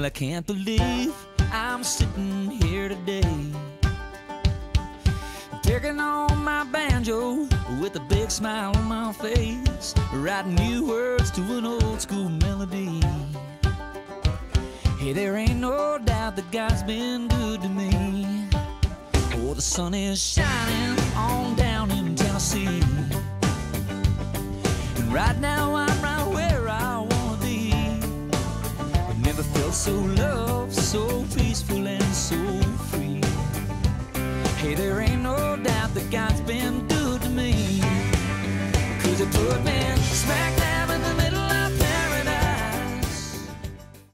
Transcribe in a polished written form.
I can't believe I'm sitting here today, picking on my banjo with a big smile on my face, writing new words to an old school melody. Hey, there ain't no doubt that God's been good to me. Oh, the sun is shining on down in Tennessee, and right now I'm right where I wanna be. I've never felt so loved, so peaceful and so free. Hey, there ain't no doubt that God's been good to me, 'cause He put me smack